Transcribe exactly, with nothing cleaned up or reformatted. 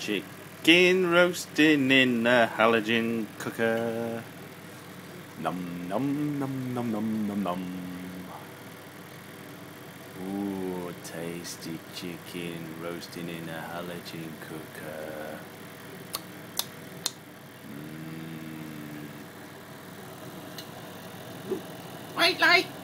Chicken roasting in a halogen cooker. Num num num num num num num. Ooh, tasty chicken roasting in a halogen cooker. Mmm. Wait, like.